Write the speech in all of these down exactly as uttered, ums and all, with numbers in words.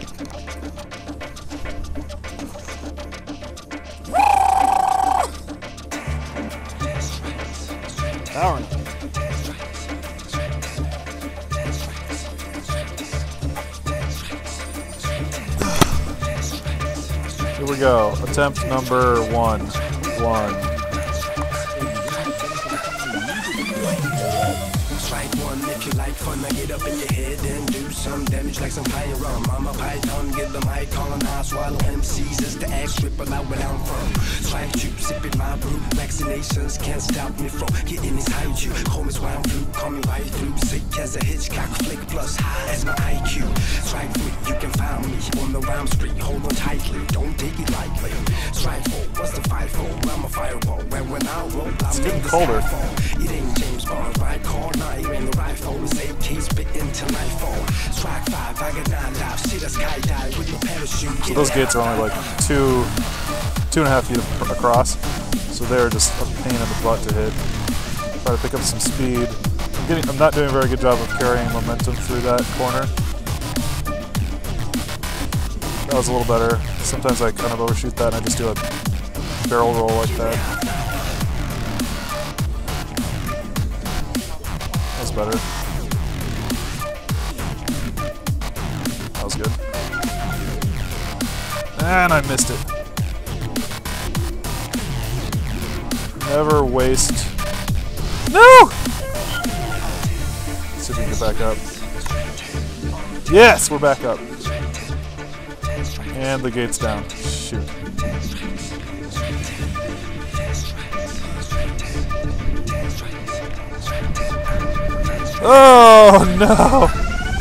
Powering. Here we go. Attempt number one. One. Strike one if you like fun. I get up in your head and do some damage like some firearm. I'm a python, get the mic on. I swallow M Cs as the X ripple out where I'm from. Strike two, sipping my brew. Vaccinations can't stop me from getting inside you. Home is why I'm flu, coming right through. Sick as a Hitchcock flick, plus high as my I Q. Strike three, you can find me on the rhyme street. Hold on tightly, don't take it lightly. Strike four, what's the five four? I'm a fireball. When when I roll, I'm it's getting colder. It ain't James Bond, right call nine. You ain't the rifle, it's A K spit into nightfall. Strike five, I got nine lives. Shit, I skydive with my parachute. So those gates are only like two, two and a half feet across. So they're just a pain in the butt to hit. Try to pick up some speed. I'm, getting, I'm not doing a very good job of carrying momentum through that corner. That was a little better. Sometimes I kind of overshoot that and I just do a barrel roll like that. That was better. That was good. And I missed it. Never waste. No! Let's see if we can get back up. Yes, we're back up. And the gate's down. Shoot. Oh no!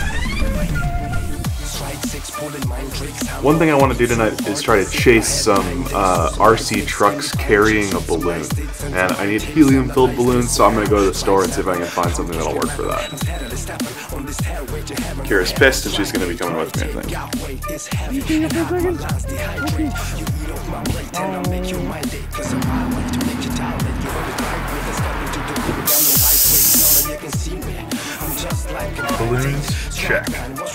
One thing I want to do tonight is try to chase some uh, R C trucks carrying a balloon. And I need helium-filled balloons, so I'm going to go to the store and see if I can find something that'll work for that. Kira's pissed and she's going to be coming with me, I think. You think for a second? Okay. Balloons, check.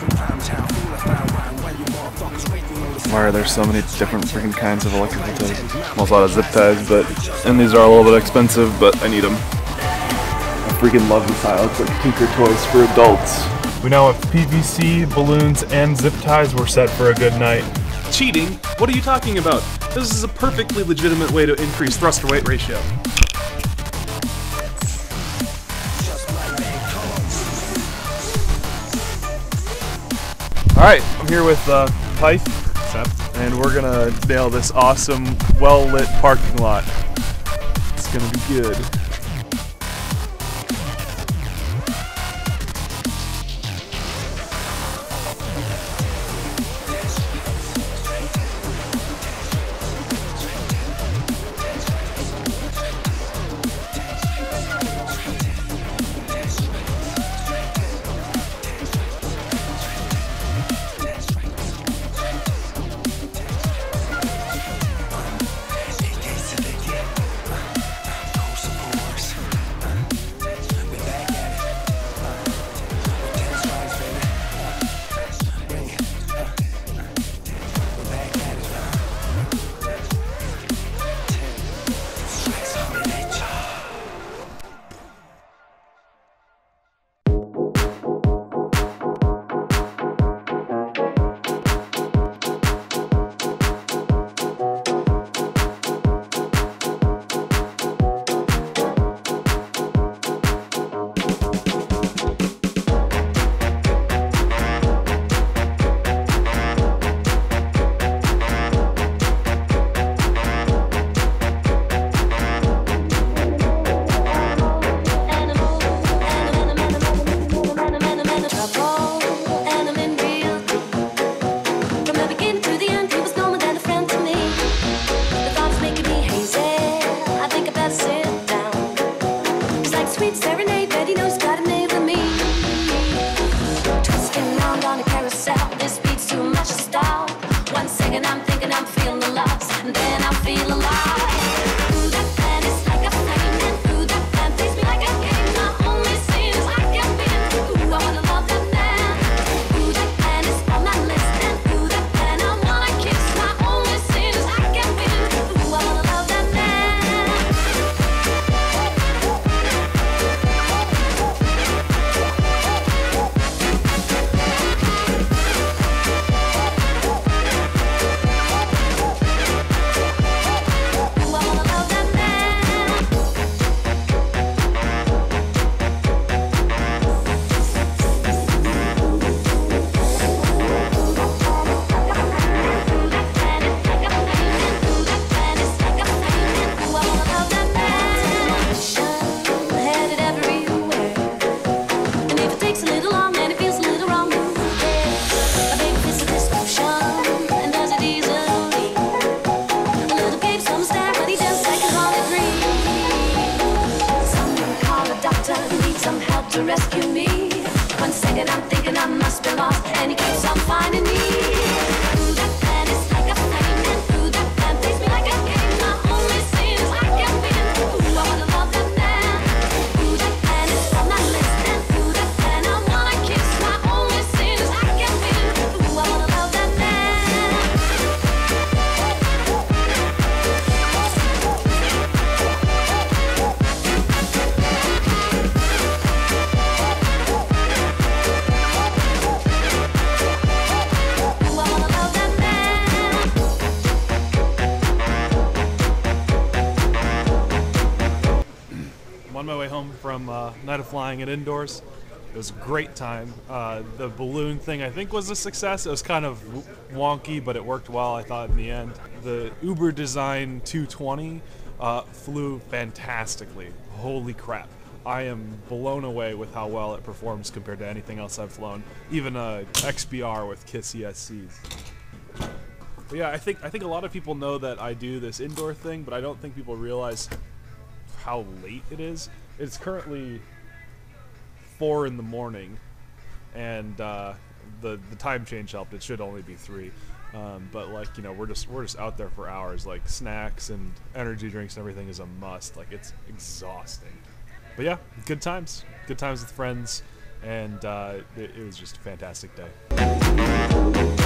Why are there so many different freaking kinds of electrical ties? Well, a lot of zip ties, but and these are a little bit expensive, but I need them. I freaking love this aisle. It's like Tinker Toys for adults. We now have P V C, balloons, and zip ties. We're set for a good night. Cheating? What are you talking about? This is a perfectly legitimate way to increase thruster-weight ratio. Alright, I'm here with uh, Pyth, and we're gonna nail this awesome, well-lit parking lot. It's gonna be good. Ooh, that man is on my list, and ooh, night of flying it indoors. It was a great time. Uh, the balloon thing, I think, was a success. It was kind of wonky, but it worked well, I thought, in the end. The Uber Design two twenty uh, flew fantastically. Holy crap. I am blown away with how well it performs compared to anything else I've flown. Even a X B R with KISS E S Cs. But yeah, I think, I think a lot of people know that I do this indoor thing, but I don't think people realize how late it is. It's currently four in the morning, and uh, the the time change helped. It should only be three, um, but like you know, we're just we're just out there for hours. Like snacks and energy drinks and everything is a must. Like it's exhausting, but yeah, good times, good times with friends, and uh, it, it was just a fantastic day.